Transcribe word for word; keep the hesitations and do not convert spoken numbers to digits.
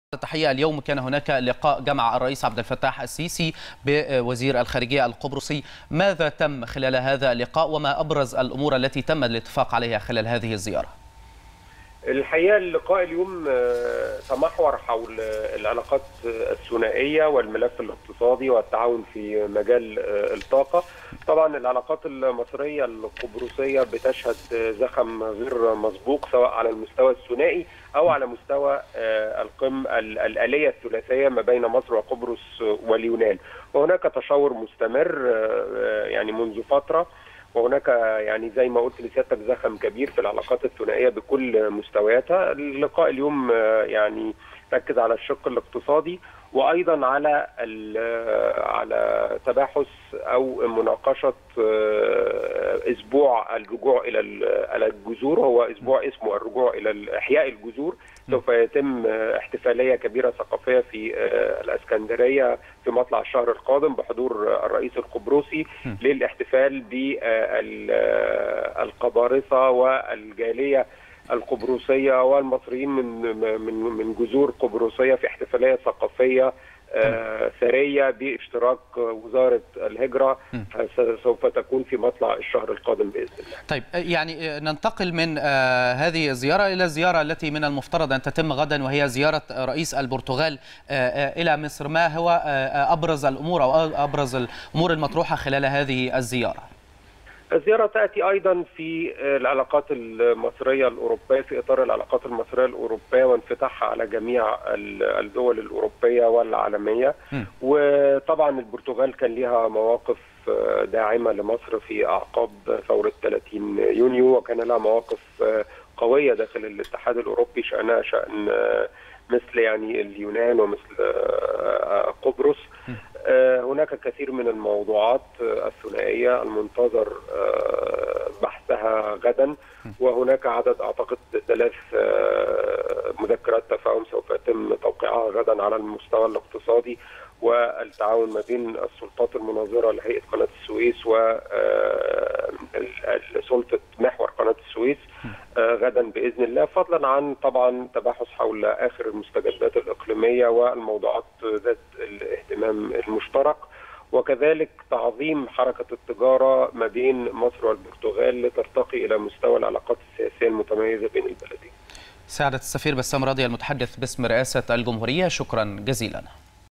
التحية. اليوم كان هناك لقاء جمع الرئيس عبد الفتاح السيسي بوزير الخارجية القبرصي. ماذا تم خلال هذا اللقاء وما أبرز الأمور التي تم الاتفاق عليها خلال هذه الزيارة؟ الحقيقة اللقاء اليوم تمحور حول العلاقات الثنائية والملف الاقتصادي والتعاون في مجال الطاقة. طبعا العلاقات المصرية القبرصية بتشهد زخم غير مسبوق سواء على المستوى الثنائي أو على مستوى القم الآلية الثلاثية ما بين مصر وقبرص واليونان، وهناك تشاور مستمر يعني منذ فترة، وهناك يعني زي ما قلت لسيادتك زخم كبير في العلاقات الثنائيه بكل مستوياتها. اللقاء اليوم يعني ركز على الشق الاقتصادي وايضا على على تباحث او مناقشه اسبوع الرجوع الى الجذور. هو اسبوع اسمه الرجوع الى احياء الجذور. سوف يتم احتفاليه كبيره ثقافيه في الاسكندريه في مطلع الشهر القادم بحضور الرئيس القبرصي للاحتفال بالقبارصه والجاليه القبرصيه والمصريين من من من جذور قبرصيه في احتفاليه ثقافيه آه ثريه باشتراك وزاره الهجره سوف تكون في مطلع الشهر القادم باذن الله. طيب يعني ننتقل من آه هذه الزياره الى الزياره التي من المفترض ان تتم غدا، وهي زياره رئيس البرتغال آه آه الى مصر. ما هو آه ابرز الامور او ابرز الامور المطروحه خلال هذه الزياره؟ الزيارة تأتي أيضا في العلاقات المصرية الأوروبية في إطار العلاقات المصرية الأوروبية وانفتاحها على جميع الدول الأوروبية والعالمية. م. وطبعا البرتغال كان لها مواقف داعمة لمصر في أعقاب ثورة ثلاثين يونيو، وكان لها مواقف قوية داخل الاتحاد الأوروبي شأنها شأن مثل يعني اليونان ومثل قبرص. هناك كثير من الموضوعات الثنائية المنتظر بحثها غدا، وهناك عدد أعتقد ثلاث مذكرات تفاهم سوف يتم توقيعها غدا على المستوى الاقتصادي والتعاون ما بين السلطات المناظرة لهيئة قناة السويس وسلطة محور قناة السويس غدا بإذن الله، فضلا عن طبعا تباحث حول آخر المستجدات الإقليمية والموضوعات ذات الاهتمام المشترك، وكذلك تعظيم حركة التجارة ما بين مصر والبرتغال لترتقي إلى مستوى العلاقات السياسية المتميزة بين البلدين. سعادة السفير بسام راضي المتحدث باسم رئاسة الجمهورية، شكرا جزيلا.